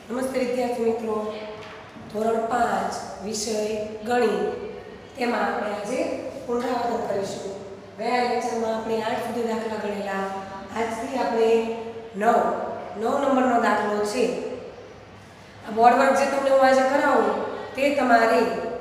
નમસ્તે વિદ્યાર્થી મિત્રો, ધોરણ 5 વિષય ગણિત તેમાં આપણે આજે પુનરાવર્તન કરીશું. ગયા લેક્ચરમાં આપણે 8 સુધી દાખલા ગણેલા. આજથી આપણે 9 નંબરનો દાખલો છે. આ બોર્ડ વર્ક જે તમને હું આજે કરાવું તે તમારે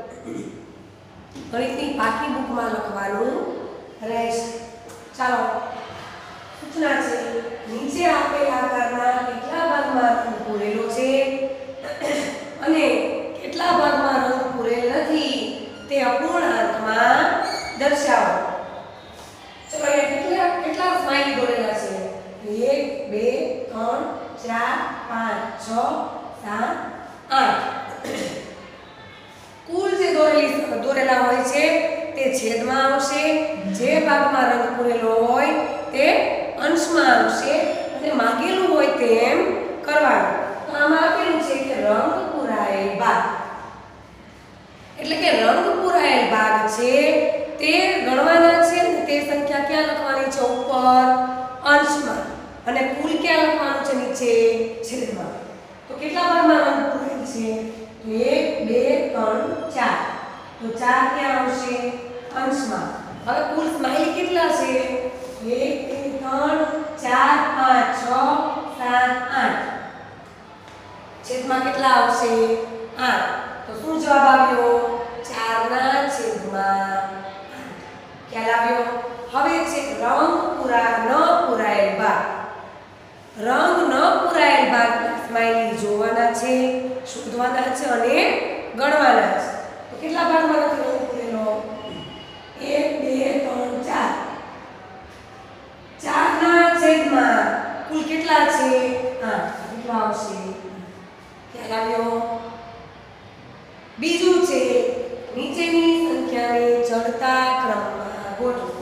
ગણિતની પાકી બુકમાં લખવાનું રહેશે. ચાલો, સૂચના છે, નીચે આપેલ આકારના કેટલા ભાગમાં રંગ પૂરેલો છે અને કેટલા ભાગમાં રંગ પૂરેલ નથી તે અપૂર્ણાંકમાં દર્શાવો. ચલો, અહીંયા કેટલા સ્માઈલી દોરેલા છે? 1 2 3 4 5 6 7 8. કુલ જે દોરેલા હોય છે તે છેદમાં આવશે. જે ભાગમાં રંગ પૂરેલો હોય તે અંશમાં આવશે અને માંગેલું હોય તેમ કરવાનું. તો આમાં આપેલું છે કે રંગ પૂરાયેલ ભાગ, એટલે કે રંગ પૂરાયેલ ભાગ છે તે ગણવાના છે અને તે સંખ્યા ક્યાં લખવાની છે? ઉપર અંશમાં. અને કુલ ક્યાં લખવાનું છે? નીચે છેદમાં. તો કેટલા ભાગમાં રંગ પૂરેલ છે? 1 2 3 4. તો 4 ક્યાં આવશે? અંશમાં. હવે કુલ સ્માઈલી કેટલા છે? 1 2 3 4 5 6 7 8. છેદમાં કેટલા આવશે? 8. તો શું જવાબ આવ્યો? 4 ના છેદમાં 8. ખ્યાલ આવ્યો? હવે છે રંગ પૂરાયેલ ભાગ. રંગ ન પૂરાયેલ ભાગના સ્માઈલી જોવાના છે, શોધવાના છે અને ગણવાના છે. તો કેટલા ભાગમાં રંગ પૂરેલો? 1 2 3 4. 4 ના છેદમાં કુલ કેટલા છે? 8. કેટલા આવશે? ખ્યાલ આવ્યો? બીજું છે, નીચેની સંખ્યાને ચડતા ક્રમમાં ગોઠવો.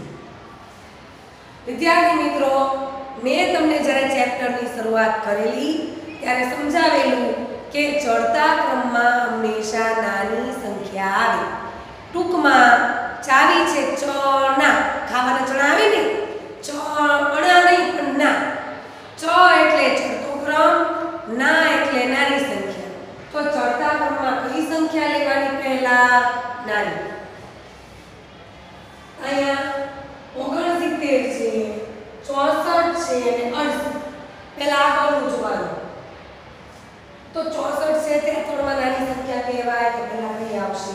વિદ્યાર્થી મિત્રો, મેં તમને જ્યારે ચેપ્ટરની શરૂઆત કરેલી ત્યારે સમજાવેલું કે ચડતા ક્રમમાં હંમેશા નાની સંખ્યા આવે. ટૂંકમાં ચાવી છે ચણા, ખાવાના ચણા આવે ને, ચણા નહીં પણ ના. ચ એટલે ચડતો ક્રમ, ના એટલે નાની સંખ્યા. તો ચડતા ક્રમમાં કઈ સંખ્યા લેવાની પહેલા? નાની. અહીંયા 69 છે, 64 છે અને 68. પહેલા આગળનું જોવાનું. તો 64 છે તે ત્રણમાં નાની સંખ્યા કહેવાય. તો પહેલા કઈ આવશે?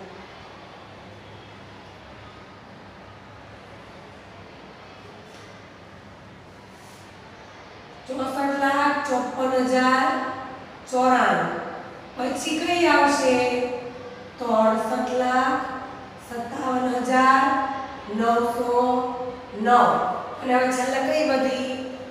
64,54,094. પછી કઈ આવશે? 63,57,909. અને હવે છેલ્લે કઈ બધી?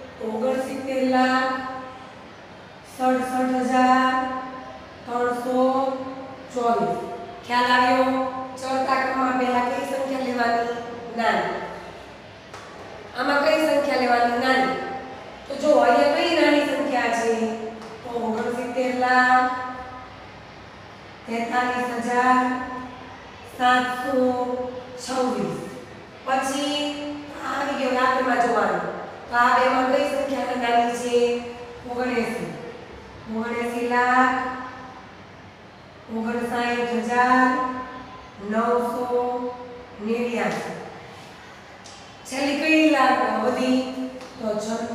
69,67,324. ખ્યાલ આવ્યો? ચડતા ક્રમમાં પહેલા કઈ સંખ્યા લેવાની? નાની. આમાં કઈ સંખ્યા લેવાની? નાની. તો જો અહીંયા કઈ નાની સંખ્યા છે? તો 69,43,726. પછી આ આવી ગયો આગળમાં જોવાનું. તો આ બેમાં કઈ સંખ્યા નાની છે? 79. 79,59,999. છેલ્લી કઈ બધી? તો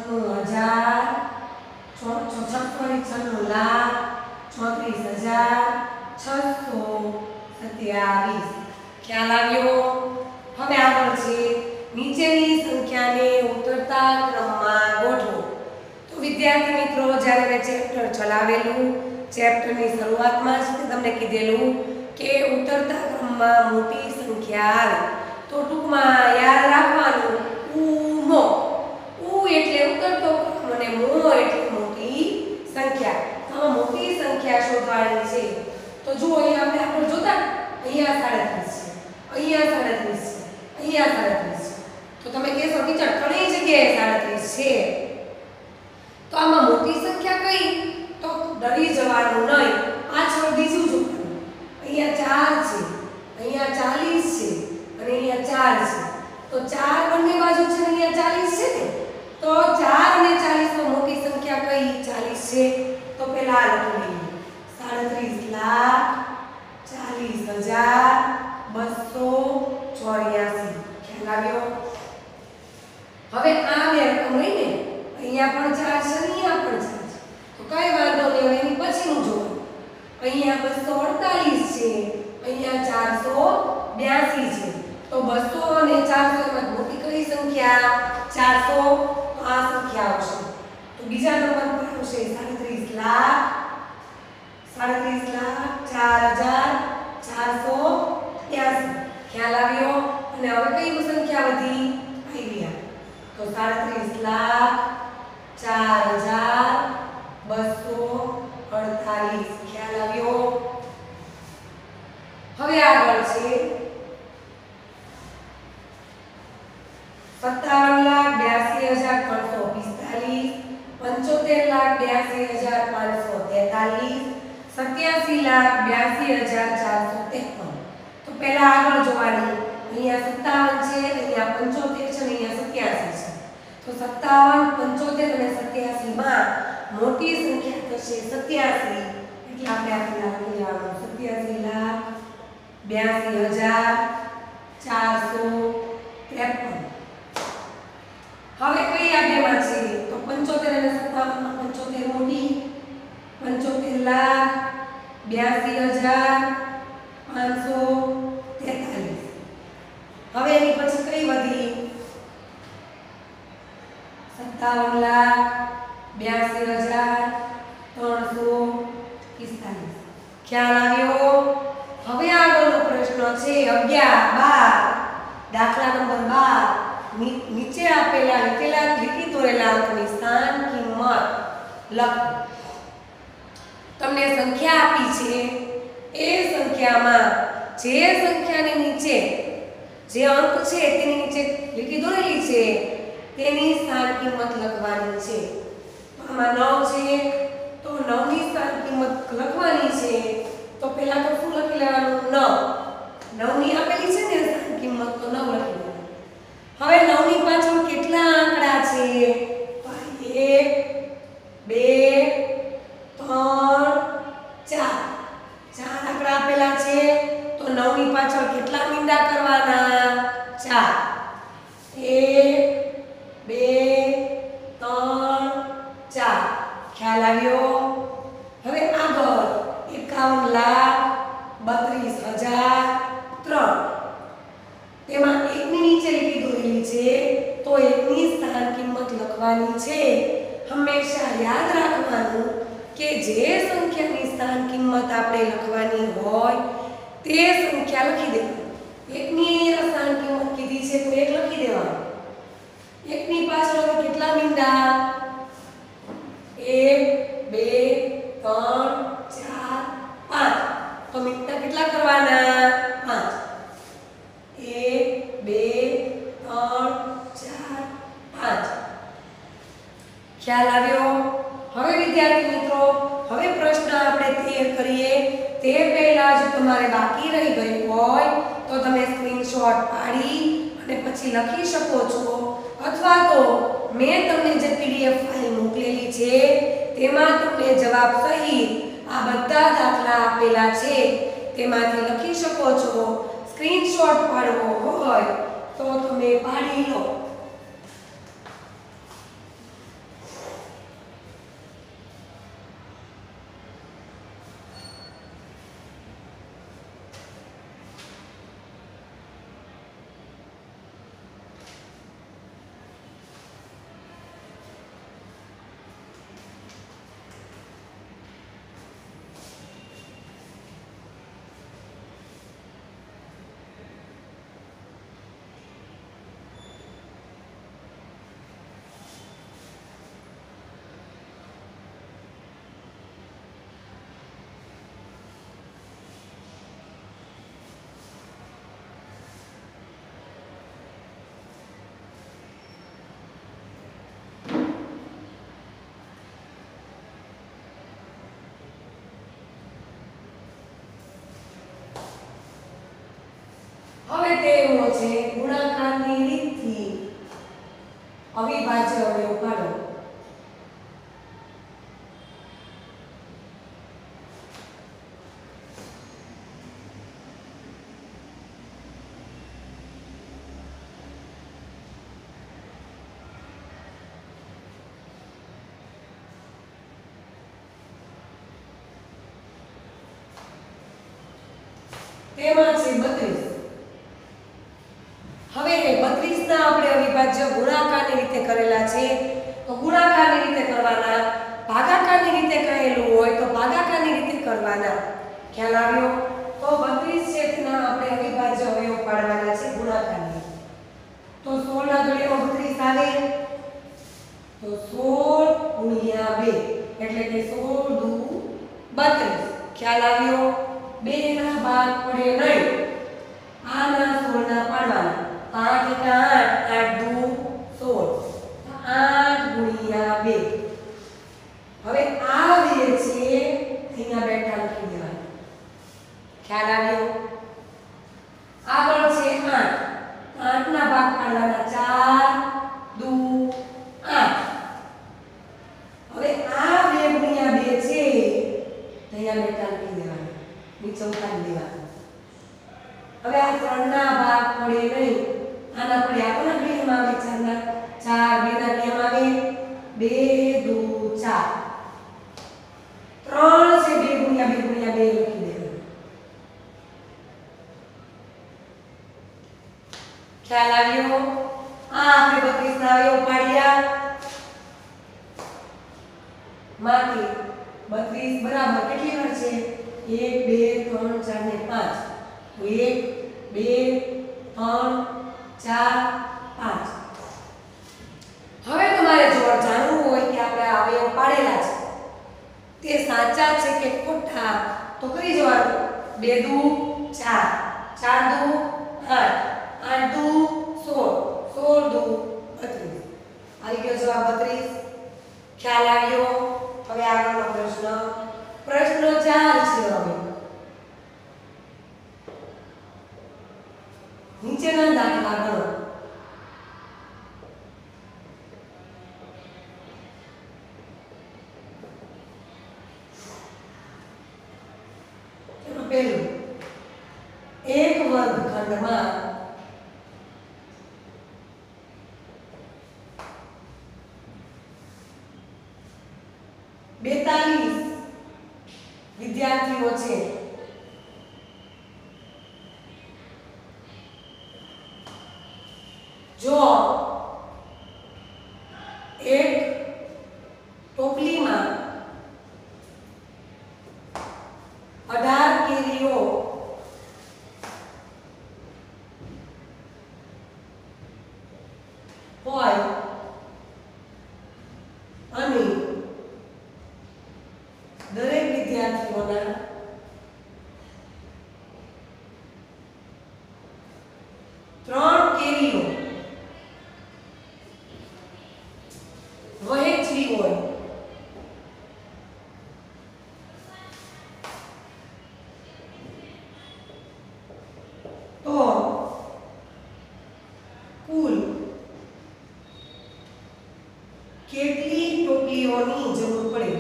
96,34,36,27. ખ્યાલ આવ્યો? હવે આગળ છે, નીચેની સંખ્યાને ઉતરતા ક્રમમાં ગોઠવો. તો વિદ્યાર્થી મિત્રો, જ્યારે મેં ચેપ્ટર ચલાવેલું, ચેપ્ટરની શરૂઆતમાં જ તમને કીધેલું કે ઉતરતા ક્રમમાં મોટી સંખ્યા આવે. તો ટૂંકમાં યાદ રાખવાનું, ઉ એટલે ઉતરતો ક્રમ અને મો એટલે મોટી સંખ્યા. તો આમાં મોટી સંખ્યા શોધવાની છે. તો જુઓ, અહીંયા આપણે આગળ જોતા, અહીંયા 37 છે, અહીંયા 37 છે, અહીંયા 37 છે. તો તમે કહેશો ટીચર ઘણી જગ્યાએ 37 છે. તો આમાં મોટી સંખ્યા કઈ? તો ડરી જવાનું નહીં, પાછળ બીજું જોવાનું. અહીંયા 4 છે, અહીંયા 40 છે અને અહીંયા 4 છે. તો 4 બંને બાજુ છે, અહીંયા 40 છે ને. તો 4 અને 40 માં મોટી સંખ્યા કઈ? 40 છે. તો પહેલા અહીંયા પણ 4 છે અને અહીંયા પણ 4 છે. તો કઈ વાંધો નહીં, હવે એની પછીનું જોવાનું. અહીંયા 248 છે, અહીંયા 482 છે. તો 200 અને 400 માં મોટી કઈ સંખ્યા? 400. તો આ સંખ્યા આવશે. તો બીજા નંબર પર આવશે 37 લાખ. 37 લાખ 4482. ખ્યાલ આવ્યો? અને હવે કઈ સંખ્યા વધી? આવી. તો 37 લાખ 4248. ખ્યાલ આવ્યો? હવે આગળ છે 57,82,345, 75,82,543, 87,82,453. તો પહેલા આગળ જોવાની. અહીંયા 57 છે, અહીંયા 75 છે અને અહીંયા 87 છે. તો 57, 75 અને 87 માં મોટી સંખ્યા થશે 87. એટલે આપણે આ લખી લેવાનું 87,82,453. હવે કઈ આ બેમાં છે? તો 75 અને 57 માં 75 મોટી, 75,82,543. હવે એની પછી કઈ વધી? 57,82,345. ખ્યાલ આવ્યો? હવે આગળનો પ્રશ્ન છે 11, 12. દાખલા નંબર 12. નીચે આપેલા લીટી દોરેલા અંકની સ્થાન કિંમત લખો. તમને સંખ્યા આપી છે, એ સંખ્યામાં જે સંખ્યાની નીચે જે અંક છે તેની નીચે લીટી દોરેલી છે તેની સ્થાન કિંમત લખવાની છે. તો આમાં 9 છે, તો 9 ની સ્થાન કિંમત લખવાની છે. તો પહેલા તો શું લખી લેવાનું? 9. 9 ની આપેલી છે ને સ્થાન કિંમત, તો 9 લખી લેવાનું. હવે 9 ની પાછળ કેટલા આંકડા છે? 1 2 3 4. 4 આંકડા આપેલા છે. તો 9 ની પાછળ કેટલા મીંડા કરવાના? 4. 1 2 3 4. ખ્યાલ આવ્યો? હવે આગળ 51,32,003. તેમાં 1 ની નીચે લીટી દોરેલી છે, તો 1 ની સ્થાન કિંમત લખવાની છે. હંમેશા યાદ રાખવાનું કે જે સંખ્યાની સ્થાન કિંમત આપણે લખવાની હોય તે સંખ્યા લખી દેવાની. 1 ની સ્થાન કિંમત કીધી છે તો 1 લખી દેવાનું. 1 ની પાછળ હવે કેટલા મીંડા? 1 2 3 4 5. તો મીંડા કેટલા કરવાના? 5. 1 2 3 4 5. ખ્યાલ આવ્યો? હવે વિદ્યાર્થી મિત્રો, હવે પ્રશ્ન આપણે તૈયાર કરીએ તે પહેલા જો તમારે બાકી રહી ગયું હોય તો તમે સ્ક્રીનશોટ પાડી અને પછી લખી શકો છો, અથવા તો મેં તમને જે PDF ફાઇલ મોકલેલી છે તેમાં તમને જવાબ સહિત આ બધા દાખલા આપેલા છે તેમાંથી લખી શકો છો. સ્ક્રીનશોટ પાડવો હોય તો તમે પાડી લો. હવે તેનો છે ગુણાકારની રીતથી અવિભાજ્ય અવયવ કાઢો. તેમાં છે 32. હવે એ 32 ના આપણે અવિભાજ્ય ગુણાકારની રીતે કરેલા છે તો ગુણાકારની રીતે કરવાના, ભાગાકારની રીતે કરેલું હોય તો ભાગાકારની રીતે કરવાના. ખ્યાલ આવ્યો? તો 32 છે તેના આપણે અવિભાજ્ય અવયવ પાડવાના છે ગુણાકારની. તો 16 ના ઘડિયામાં 32 આવે તો 16 ગુણ્યા 2 એટલે કે 16 દુ 32. ખ્યાલ આવ્યો? 2 ના ભાગ પડે નહીં. આના 16 ના પાડવાના. 8 એટલે 8 દુ 16. 8 ગુણ્યા 2. હવે આ 2 છે અહીંયા બેઠા લખી દેવાના. ખ્યાલ આવ્યો? આગળ છે 8. 8 ના ભાગ પાડવાના. 4 દુ 8. હવે આ 2 ગુણ્યા 2 છે અહીંયા બેઠા લખી દેવાના. નીચે ઉતારી દેવાના. હવે આ 3 ના ભાગ પડે નહીં. આના પડે આપણા નિયમ આવે 4 ના 2 ના નિયમ આવે 2 દુ 4. 3 છે 2 ગુણ્યા 2 ગુણ્યા 2 લખી દેવાનું. ખ્યાલ આવ્યો? આ આપણે 32 ના અવયવ પાડ્યા. માંથી 32 બરાબર કેટલી વાર છે? 1 2 3 4 ને 5. તો 1 2 3 4 5. હવે તમારે જો જાણવું હોય કે આપણે આ અવયવ પાડેલા છે તે સાચા છે કે ખોટા તો કરી જવાનું. 2 દુ 4 4 દુ 8 8 દુ 16 16 દુ 32. આવી ગયો જવાબ 32. ખ્યાલ આવ્યો? હવે આગળનો પ્રશ્ન 4 છે. હવે નીચેના દાખલા ગણો. ચલો પહેલું, એક વર્ગખંડમાં 42 વિદ્યાર્થીઓ છે. જો એક ટોપલીમાં 18 કેરીઓ હોય અને દરેક વિદ્યાર્થીઓના 3 કેરીઓ વહેંચવી હોય તો કુલ કેટલી ટોપલીઓની જરૂર પડે?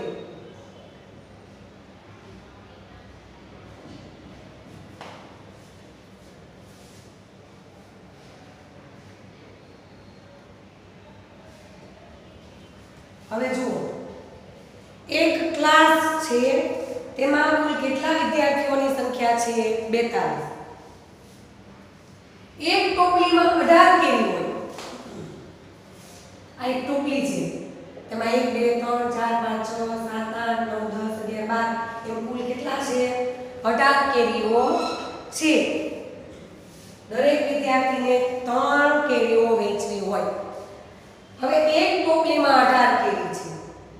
હવે જુઓ, એક ક્લાસ છે તેમાં કુલ કેટલા વિદ્યાર્થીઓની સંખ્યા છે? 42. એક ટોપલીમાં 18 કેરી હોય. આ એક ટોપલી છે તેમાં 1 2 3 4 5 6 7 8 9 10 11 12 એમ કુલ કેટલા છે? 18 કેરીઓ છે. દરેક વિદ્યાર્થીને 3 કેરીઓ વહેંચવી હોય. હવે એક ટોપલીમાં 18 કેરી છે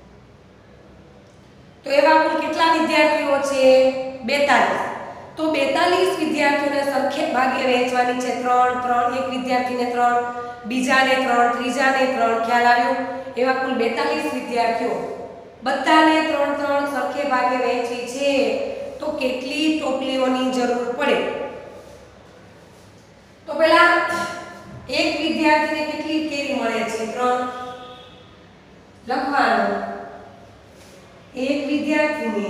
તો એવા કુલ કેટલા વિદ્યાર્થીઓ છે? 42. તો 42 વિદ્યાર્થીઓને સરખે ભાગે વહેંચવાની છે. 3 3 એક વિદ્યાર્થીને 3, બીજાને 3, ત્રીજાને 3. ખ્યાલ આવ્યો? એવા કુલ 42 વિદ્યાર્થીઓ બધાને 3 3 સરખે ભાગે વહેંચવી છે તો કેટલી ટોપલીઓની જરૂર પડે? તો પહેલા એક વિદ્યાર્થીને કેટલી કેરી મળે છે? 3. લખવાનું. એક વિદ્યાર્થીને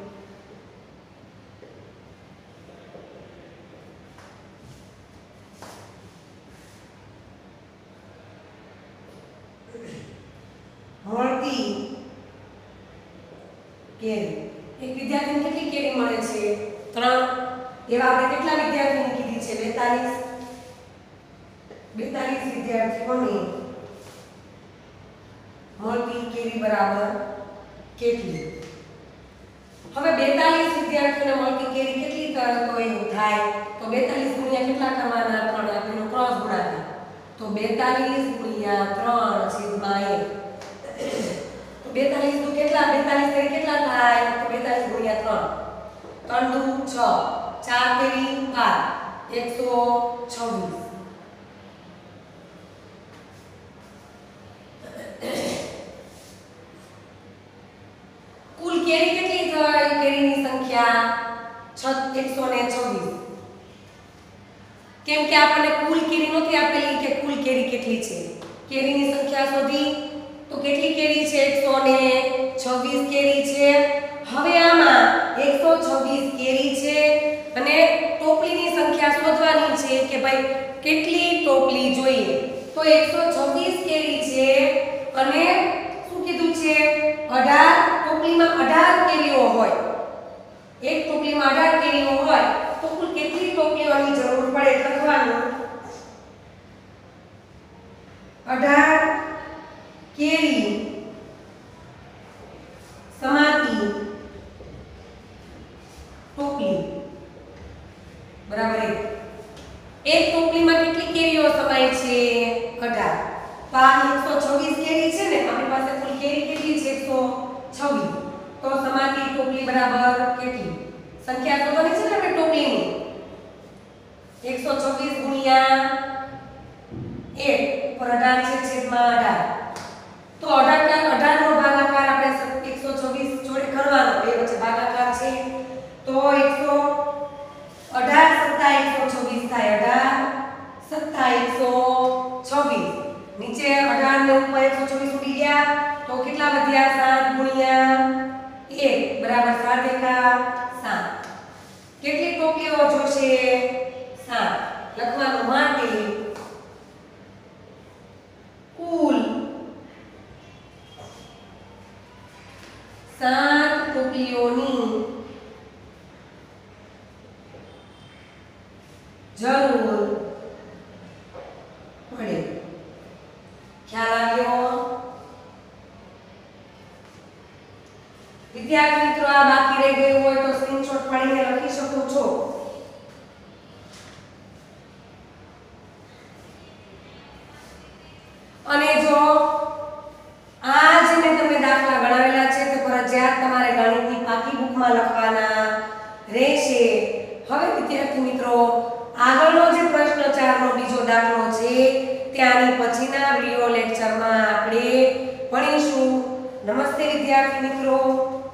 મળતી કેરી. એક વિદ્યાર્થીને કેટલી કેરી મળે છે? 3. એવા આપણે કેટલા વિદ્યાર્થીની કીધી છે? 42 વિદ્યાર્થીઓની મળતી કેરી બરાબર કેટલી? હવે 42 વિદ્યાર્થીઓને મળતી કેરી કેટલી તો એવું થાય તો 42 ગુણ્યા કેટલા કરવાના? 3 આપણેનો ક્રોસ ગુણાકાર. તો 42 ગુણ્યા 3 છેદમાં 1. તો 42 દુ કેટલા? 42 તેરી કેટલા થાય? તો 42 ગુણ્યા 3. 3 દુ 6, 4 તેરી 12, 126. કુલ કેરી કેટલી થઈ? કેરીની સંખ્યા 126. કેમ કે આપણને કુલ કેરી નથી આપેલી કે કુલ કેરી કેટલી છે. કેરીની સંખ્યા શોધી તો કેટલી કેરી છે? 126 કેરી છે. હવે આમાં 126 કેરી છે અને ટોપલીની સંખ્યા શોધવાની છે કે ભાઈ કેટલી ટોપલી જોઈએ. તો 126 કેરી છે અને શું કીધું છે? 18 ટોપલીમાં 18 કેરીઓ હોય. એક ટોપલીમાં 18 કેરીઓ હોય તો કુલ કેટલી ટોપલીઓની જરૂર પડે? લખવાનું 18 કેરી સમાતી ટોપલી બરાબર. એક ટોપલીમાં કેટલી કેરીઓ સમાય છે? 18. તો આ 126 કેરી છે ને, આપણી પાસે કુલ કેરી કેટલી છે? 126. તો સમાતી ટોપલી બરાબર કેટલી? સંખ્યા શોધવાની છે ને આપણે ટોપલીની. 126 ગુણ્યા 1 ઉપર 18 છે છેદમાં 18. તો 18 નો ભાગાકાર આપણે 126 જોડે કરવાનો. બે વચ્ચે ભાગાકાર છે તો 18 સત્તા 126 થાય. 18 સત્તા 126. નીચે 18 ને ઉપર 126 ઉડી ગયા તો કેટલા વધ્યા? 7 ગુણ્યા 1 બરાબર 7 એકા 7. કેટલી ટોપલીઓ જોશે? 7. લખવાનું માટે કુલ 7 ટોપલીઓની જરૂર પડે. ખ્યાલ આવ્યો? વિદ્યાર્થી મિત્રો આ બાકી રહી ગયું હોય તો સ્ક્રીનશોટ પાડીને લખી શકો છો. અને જો આ જે મેં તમને દાખલા ગણાવેલા છે તે ફરજિયાત તમારે ગણિતની પાકી બુકમાં લખવાના રહેશે. હવે વિદ્યાર્થી મિત્રો આગળનો જે પ્રશ્ન 4 નો બીજો દાખલો છે ત્યાંની પછીના વિડિયો લેક્ચરમાં આપણે ભણીશું. નમસ્તે વિદ્યાર્થી મિત્રો.